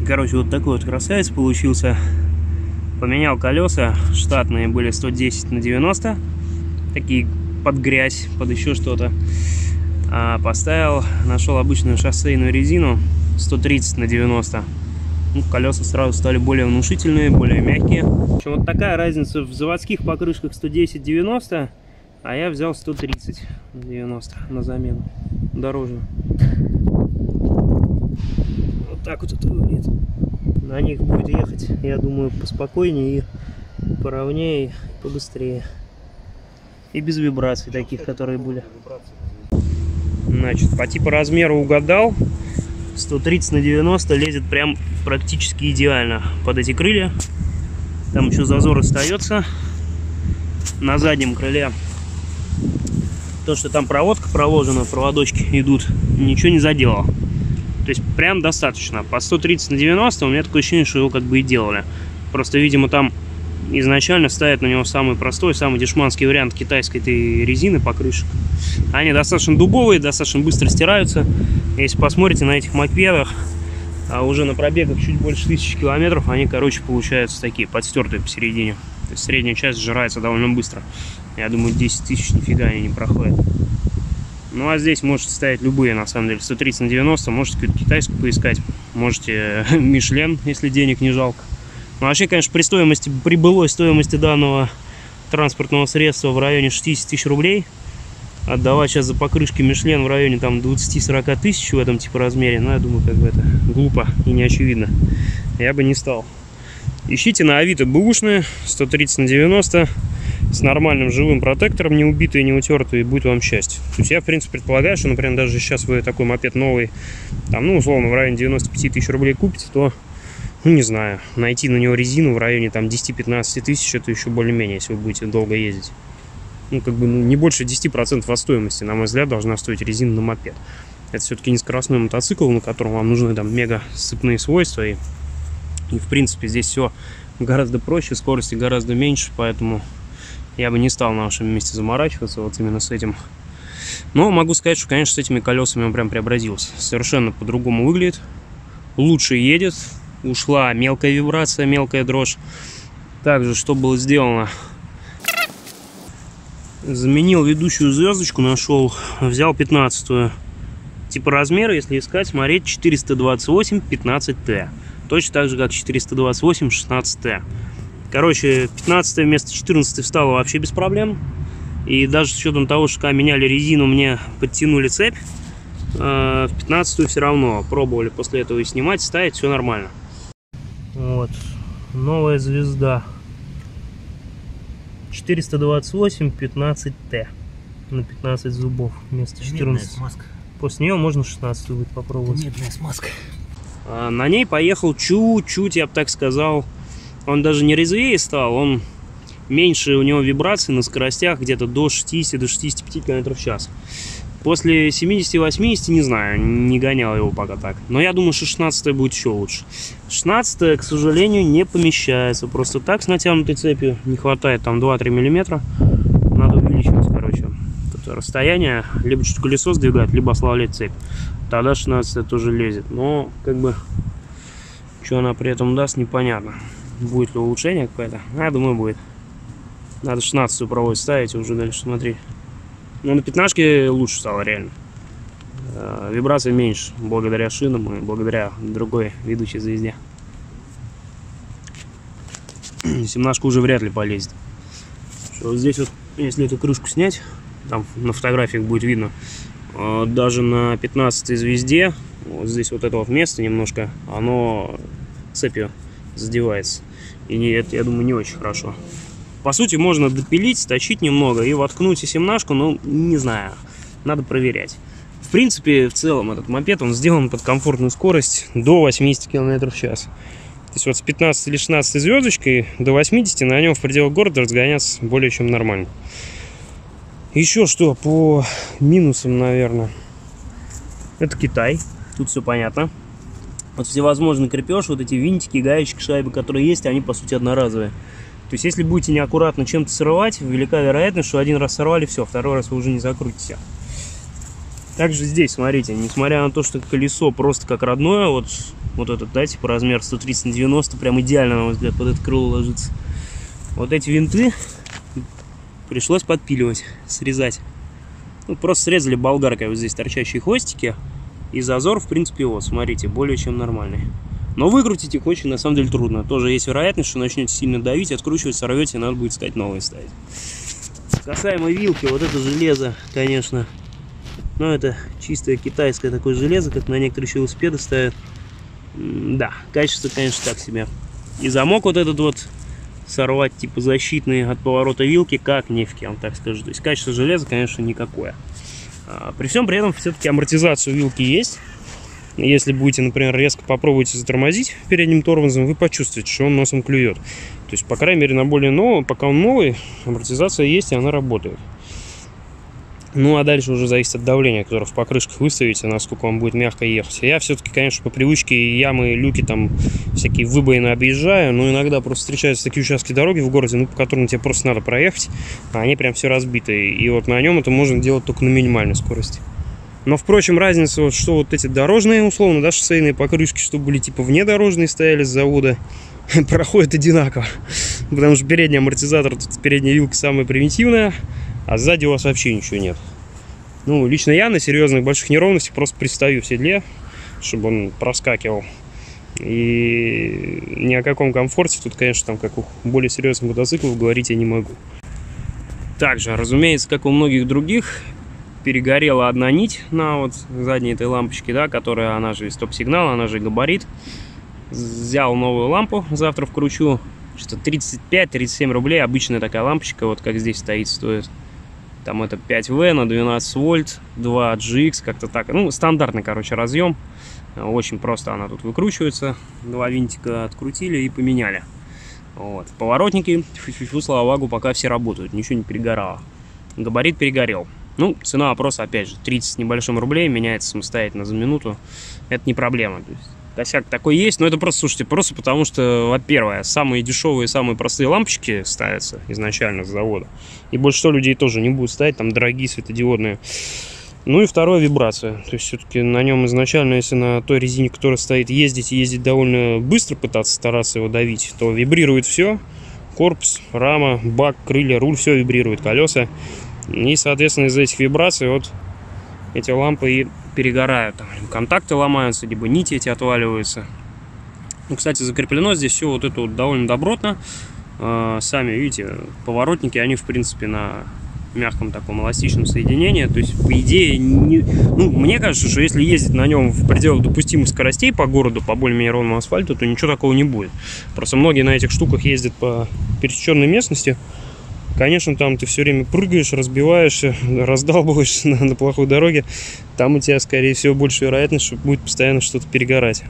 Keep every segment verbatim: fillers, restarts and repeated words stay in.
Короче, вот такой вот красавец получился. Поменял колеса, штатные были сто десять на девяносто, такие под грязь, под еще что-то. А поставил, нашел обычную шоссейную резину сто тридцать на девяносто. Ну, колеса сразу стали более внушительные, более мягкие. В общем, вот такая разница в заводских покрышках сто десять девяносто, а я взял сто тридцать на девяносто на замену дорожную. Вот так вот это выглядит. На них будет ехать, я думаю, поспокойнее и поровнее, и побыстрее. И без вибраций таких, которые были. Значит, по типу размера угадал. сто тридцать на девяносто лезет прям практически идеально под эти крылья. Там еще зазор остается на заднем крыле. То, что там проводка проложена, проводочки идут, ничего не заделал. То есть прям достаточно. По сто тридцать на девяносто у меня такое ощущение, что его как бы и делали. Просто, видимо, там изначально ставят на него самый простой, самый дешманский вариант китайской этой резины покрышек. Они достаточно дубовые, достаточно быстро стираются. Если посмотрите на этих мопедах, а уже на пробегах чуть больше тысячи километров, они, короче, получаются такие подстертые посередине. То есть средняя часть сжирается довольно быстро. Я думаю, десять тысяч нифига они не проходят. Ну а здесь можете ставить любые, на самом деле, сто тридцать на девяносто, можете какую-то китайскую поискать, можете Мишлен, если денег не жалко. Ну вообще, конечно, при стоимости, при былой стоимости данного транспортного средства в районе шестидесяти тысяч рублей, отдавать сейчас за покрышки Мишлен в районе там двадцати-сорока тысяч в этом типа размере, ну я думаю, как бы это глупо и не очевидно. Я бы не стал. Ищите на Авито бэушные, сто тридцать на девяносто. С нормальным живым протектором, не убитый, не утертый, и будет вам счастье. То есть я, в принципе, предполагаю, что, например, даже сейчас вы такой мопед новый, там, ну, условно, в районе девяноста пяти тысяч рублей купите, то, ну, не знаю, найти на него резину в районе там десяти-пятнадцати тысяч, это еще более-менее, если вы будете долго ездить. Ну, как бы, ну, не больше десяти процентов от стоимости, на мой взгляд, должна стоить резина на мопед. Это все-таки не скоростной мотоцикл, на котором вам нужны там мега сцепные свойства, и, и в принципе, здесь все гораздо проще, скорости гораздо меньше, поэтому я бы не стал на вашем месте заморачиваться вот именно с этим. Но могу сказать, что, конечно, с этими колесами он прям преобразился. Совершенно по-другому выглядит. Лучше едет. Ушла мелкая вибрация, мелкая дрожь. Также, что было сделано? Заменил ведущую звездочку, нашел. Взял пятнадцатую. Типа размера, если искать, смотреть, четыреста двадцать восемь пятнадцать тэ. Точно так же, как четыреста двадцать восемь шестнадцать тэ. Короче, пятнадцатое вместо четырнадцатой встало вообще без проблем. И даже с учетом того, что когда меняли резину, мне подтянули цепь, э, в пятнадцатую все равно пробовали после этого и снимать, ставить, все нормально. Вот, новая звезда. четыреста двадцать восемь пятнадцать тэ на пятнадцать зубов вместо четырнадцати. После нее можно шестнадцатую будет попробовать. Медная смазка. А на ней поехал чуть-чуть, я бы так сказал. Он даже не резвее стал, он меньше, у него вибраций на скоростях где-то до шестидесяти, до шестидесяти пяти километров в час. После семидесяти-восьмидесяти не знаю, не гонял его пока так. Но я думаю, что шестнадцатая будет еще лучше. шестнадцатая, к сожалению, не помещается. Просто так с натянутой цепью не хватает там два-три миллиметра. Надо увеличивать, короче, это расстояние. Либо чуть колесо сдвигать, либо ослаблять цепь. Тогда шестнадцатая тоже лезет. Но, как бы, что она при этом даст, непонятно. Будет ли улучшение какое-то? Я думаю, будет. Надо шестнадцатую пробовать ставить и уже дальше смотреть. Но на пятнашке лучше стало, реально. Вибрация меньше, благодаря шинам и благодаря другой ведущей звезде. семнашка уже вряд ли полезет. Вот здесь вот, если эту крышку снять, там на фотографиях будет видно, даже на пятнадцатой звезде, вот здесь вот это вот место немножко, оно цепью задевается. И это, я думаю, не очень хорошо. По сути, можно допилить, сточить немного и воткнуть и семнашку, но не знаю, надо проверять. В принципе, в целом этот мопед, он сделан под комфортную скорость до восьмидесяти километров в час. То есть вот с пятнадцатой или шестнадцатой звездочкой до восьмидесяти на нем в пределах города разгоняться более чем нормально. Еще что по минусам, наверное. Это Китай, тут все понятно. Вот всевозможный крепеж, вот эти винтики, гаечки, шайбы, которые есть, они по сути одноразовые. То есть если будете неаккуратно чем-то срывать, велика вероятность, что один раз сорвали, все, второй раз вы уже не закрутите. Также здесь, смотрите, несмотря на то, что колесо просто как родное, вот Вот этот, да, типа размер сто тридцать на девяносто, прям идеально, на мой взгляд, под это крыло ложится. Вот эти винты пришлось подпиливать, срезать. Ну, просто срезали болгаркой вот здесь торчащие хвостики. И зазор, в принципе, вот, смотрите, более чем нормальный. Но выкрутить их очень, на самом деле, трудно. Тоже есть вероятность, что начнете сильно давить, откручивать, сорвете, надо будет искать новые ставить. Касаемо вилки, вот это железо, конечно, ну, это чистое китайское такое железо, как на некоторые велосипеды ставят. Да, качество, конечно, так себе. И замок вот этот вот сорвать, типа защитный от поворота вилки, как не в кем, так скажу. То есть качество железа, конечно, никакое. А, при всем при этом все-таки амортизация у вилки есть. Если будете, например, резко попробуйте затормозить передним тормозом, вы почувствуете, что он носом клюет. То есть, по крайней мере, на более новый, пока он новый, амортизация есть и она работает. Ну, а дальше уже зависит от давления, которое в покрышках выставите, насколько вам будет мягко ехать. Я все-таки, конечно, по привычке ямы, люки, там, всякие выбоины объезжаю, но иногда просто встречаются такие участки дороги в городе, ну, по которым тебе просто надо проехать, а они прям все разбитые. И вот на нем это можно делать только на минимальной скорости. Но, впрочем, разница, вот, что вот эти дорожные, условно, да, шоссейные покрышки, что были типа внедорожные, стояли с завода, проходят одинаково. Потому что передний амортизатор, тут передняя вилка самая примитивная, а сзади у вас вообще ничего нет. Ну, лично я на серьезных больших неровностях просто пристаю в седле, чтобы он проскакивал. И ни о каком комфорте тут, конечно, там, как у более серьезных мотоциклов, говорить я не могу. Также, разумеется, как у многих других, перегорела одна нить на вот задней этой лампочке, да, которая, она же стоп-сигнал, она же габарит. Взял новую лампу, завтра вкручу. Что-то тридцать пять — тридцать семь рублей, обычная такая лампочка, вот как здесь стоит, стоит. Там это пять вэ на двенадцать вольт, два джи икс, как-то так. Ну, стандартный, короче, разъем. Очень просто она тут выкручивается. Два винтика открутили и поменяли. Вот. Поворотники, фу-фу-фу, слава богу, пока все работают, ничего не перегорало. Габарит перегорел. Ну, цена вопроса, опять же, тридцать с небольшим рублей, меняется самостоятельно за минуту. Это не проблема. То есть, косяк такой есть, но это просто, слушайте, просто потому что, во-первых, самые дешевые, самые простые лампочки ставятся изначально с завода. И больше что людей тоже не будут ставить, там дорогие светодиодные. Ну и второе, вибрация. То есть все-таки на нем изначально, если на той резине, которая стоит, ездить и ездить довольно быстро, пытаться стараться его давить, то вибрирует все. Корпус, рама, бак, крылья, руль, все вибрирует, колеса. И, соответственно, из-за этих вибраций вот эти лампы и перегорают. Там контакты ломаются, либо нити эти отваливаются. Ну, кстати, закреплено здесь все вот это вот довольно добротно. Сами видите, поворотники, они, в принципе, на мягком таком эластичном соединении. То есть, по идее, не... ну, мне кажется, что если ездить на нем в пределах допустимых скоростей по городу, по более-менее ровному асфальту, то ничего такого не будет. Просто многие на этих штуках ездят по пересеченной местности. Конечно, там ты все время прыгаешь, разбиваешься, раздалбываешься на, на плохой дороге. Там у тебя, скорее всего, больше вероятность, что будет постоянно что-то перегорать.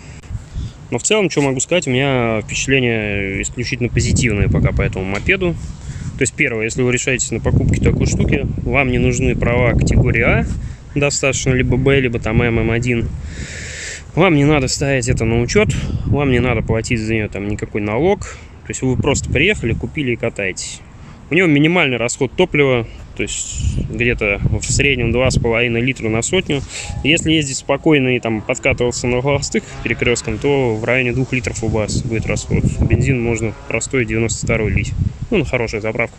Но в целом, что могу сказать, у меня впечатление исключительно позитивное пока по этому мопеду. То есть, первое, если вы решаетесь на покупке такой штуки, вам не нужны права категории А, достаточно либо Б, либо там М, М один. Вам не надо ставить это на учет, вам не надо платить за нее там никакой налог. То есть, вы просто приехали, купили и катаетесь. У него минимальный расход топлива, то есть где-то в среднем два с половиной литра на сотню. Если ездить спокойно и там подкатываться на холостых перекрестком, то в районе двух литров у вас будет расход. Бензин можно простой девяносто второй лить. Ну, на хорошая заправка.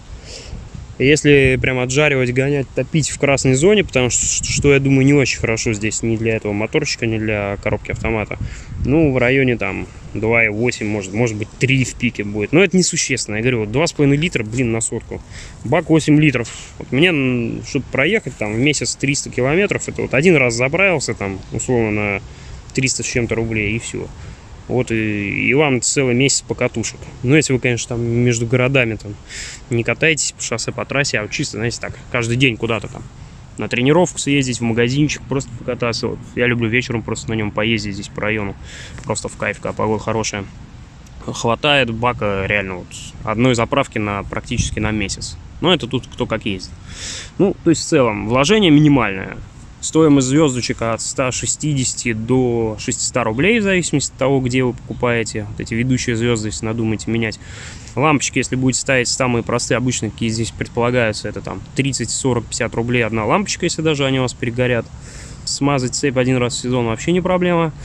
Если прям отжаривать, гонять, топить в красной зоне, потому что, что я думаю, не очень хорошо здесь ни для этого моторчика, ни для коробки автомата. Ну, в районе там два и восемь, может, может быть три в пике будет. Но это несущественно. Я говорю, вот два с половиной литра, блин, на сотку. Бак восемь литров. Вот мне, чтобы проехать там в месяц триста километров, это вот один раз заправился там, условно, на триста с чем-то рублей, и все. Вот и, и вам целый месяц покатушек. Ну, если вы, конечно, там между городами там не катаетесь по шоссе, по трассе, а вот чисто, знаете, так, каждый день куда-то там на тренировку съездить, в магазинчик, просто покататься. Вот. Я люблю вечером просто на нем поездить здесь по району. Просто в кайф, когда погода хорошая. Хватает бака реально вот одной заправки на практически на месяц. Но это тут кто как ездит. Ну, то есть в целом вложение минимальное. Стоимость звездочек от ста шестидесяти до шестисот рублей, в зависимости от того, где вы покупаете. Вот эти ведущие звезды, если надумаете менять. Лампочки, если будете ставить самые простые, обычные, какие здесь предполагаются, это там тридцать, сорок, пятьдесят рублей одна лампочка, если даже они у вас перегорят. Смазать цепь один раз в сезон вообще не проблема.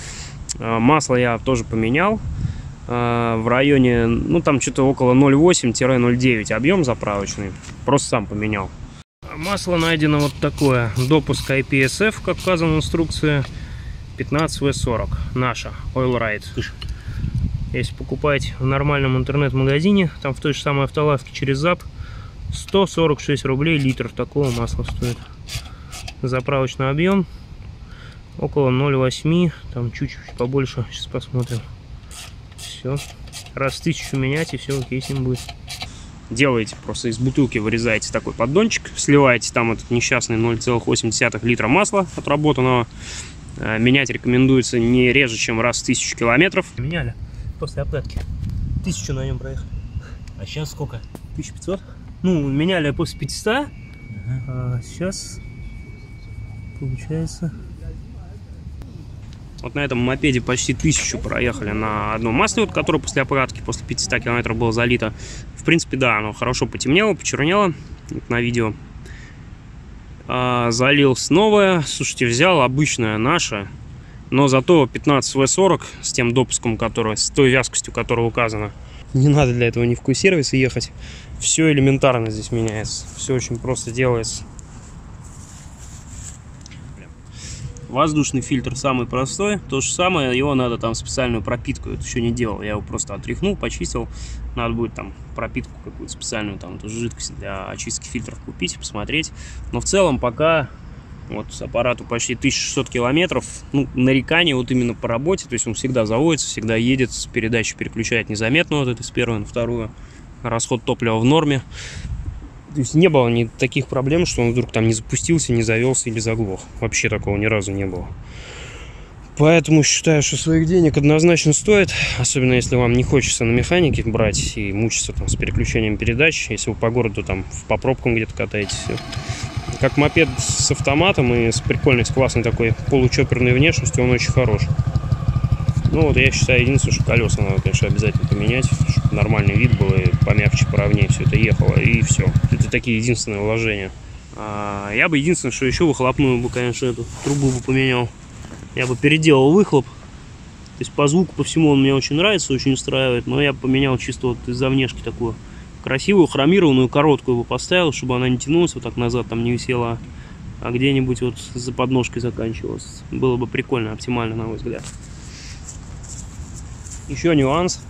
Масло я тоже поменял. В районе, ну там что-то около ноль восемь — ноль девять объем заправочный. Просто сам поменял. Масло найдено вот такое. Допуск ай пи эс эф, как указано в инструкции. пятнадцать вэ сорок. Наша. Oil Right. Если покупаете в нормальном интернет-магазине, там в той же самой автолавке через ЗАП, сто сорок шесть рублей литр такого масла стоит. Заправочный объем около ноль восемь, там чуть-чуть побольше. Сейчас посмотрим. Все. Раз в тысячу менять, и все окей с ним будет. Делаете просто из бутылки, вырезаете такой поддончик, сливаете там этот несчастный ноль целых восемь десятых литра масла отработанного. Менять рекомендуется не реже, чем раз в тысячу километров. Меняли после обкатки. Тысячу на нем проехали. А сейчас сколько? тысяча пятьсот. Ну, меняли после пятисот. Ага. А сейчас получается... Вот на этом мопеде почти тысячу проехали на одном масле, вот, которое после обкатки, после пятисот километров было залито. В принципе, да, оно хорошо потемнело, почернело, вот на видео. А, залил новое. Слушайте, взял обычное наше, но зато пятнадцать вэ сорок с тем допуском, который, с той вязкостью, которая указана. Не надо для этого ни в какой сервис ехать. Все элементарно здесь меняется. Все очень просто делается. Воздушный фильтр самый простой. То же самое, его надо там специальную пропитку. Это еще не делал. Я его просто отряхнул, почистил. Надо будет там пропитку какую-то специальную, там эту жидкость для очистки фильтров купить, посмотреть. Но в целом пока вот аппарату почти тысяча шестьсот километров. Ну, нареканий вот именно по работе. То есть он всегда заводится, всегда едет, передачу переключает незаметно. Вот это с первой на вторую. Расход топлива в норме. То есть не было ни таких проблем, что он вдруг там не запустился, не завелся или заглох. Вообще такого ни разу не было. Поэтому считаю, что своих денег однозначно стоит. Особенно если вам не хочется на механике брать и мучиться там с переключением передач. Если вы по городу там по пробкам где-то катаетесь. Как мопед с автоматом и с прикольной, с классной такой получоперной внешностью, он очень хорош. Ну вот я считаю, единственное, что колеса надо, конечно, обязательно поменять, чтобы нормальный вид был и помягче, поровнее все это ехало, и все. Это такие единственные вложения. А, я бы единственное, что еще выхлопную бы, конечно, эту трубу бы поменял. Я бы переделал выхлоп. То есть по звуку, по всему он мне очень нравится, очень устраивает, но я бы поменял чисто вот из-за внешки такую красивую, хромированную, короткую бы поставил, чтобы она не тянулась вот так назад, там не висела, а где-нибудь вот за подножкой заканчивалась. Было бы прикольно, оптимально, на мой взгляд. Еще нюанс.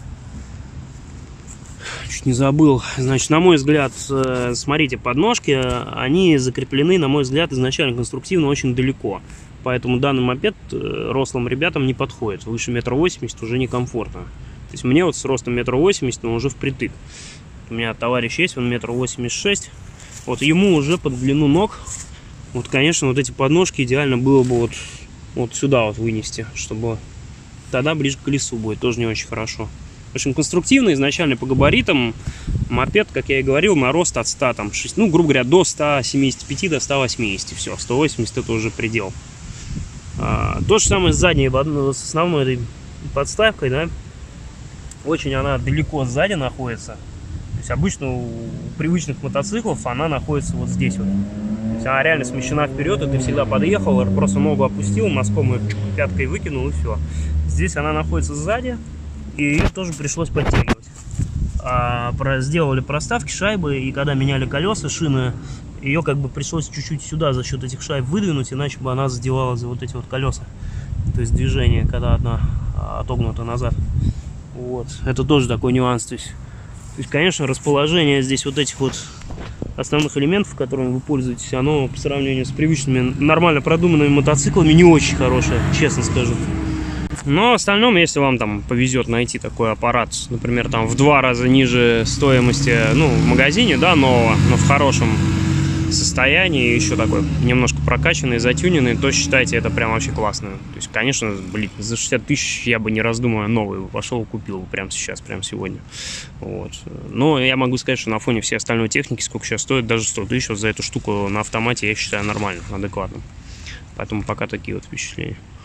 Чуть не забыл. Значит, на мой взгляд, смотрите, подножки, они закреплены, на мой взгляд, изначально конструктивно очень далеко. Поэтому данный мопед рослым ребятам не подходит. Выше метра восемьдесят уже некомфортно. То есть мне вот с ростом метр восемьдесят, но уже впритык. У меня товарищ есть, он метр восемьдесят шесть. Вот ему уже под длину ног, вот, конечно, вот эти подножки идеально было бы вот, вот сюда вот вынести, чтобы... Тогда ближе к колесу будет, тоже не очень хорошо. В общем, конструктивно, изначально по габаритам мопед, как я и говорил, на рост от ста, там, шесть, ну, грубо говоря, до ста семидесяти пяти, до ста восьмидесяти, все, сто восемьдесят это уже предел. А, то же самое с задней, с основной этой подставкой, да, очень она далеко сзади находится. То есть обычно у привычных мотоциклов она находится вот здесь вот. То есть она реально смещена вперед, и ты всегда подъехал, просто ногу опустил, носком ее пяткой выкинул, и все. Здесь она находится сзади, и ее тоже пришлось подтягивать. А, про, сделали проставки, шайбы, и когда меняли колеса, шины, ее как бы пришлось чуть-чуть сюда за счет этих шайб выдвинуть, иначе бы она задевала за вот эти вот колеса. То есть движение, когда одна отогнута назад. Вот. Это тоже такой нюанс. То есть, то есть, конечно, расположение здесь вот этих вот основных элементов, которыми вы пользуетесь, оно по сравнению с привычными, нормально продуманными мотоциклами не очень хорошее, честно скажу. Но в остальном, если вам там повезет найти такой аппарат, например, там в два раза ниже стоимости, ну, в магазине, да, нового, но в хорошем состоянии, еще такой немножко прокачанный, затюненный, то считайте, это прям вообще классно. То есть, конечно, блин, за шестьдесят тысяч я бы, не раздумывая, новый пошел, купил прямо сейчас, прямо сегодня. Вот. Но я могу сказать, что на фоне всей остальной техники, сколько сейчас стоит, даже сто тысяч вот за эту штуку на автомате, я считаю нормально, адекватно. Поэтому пока такие вот впечатления.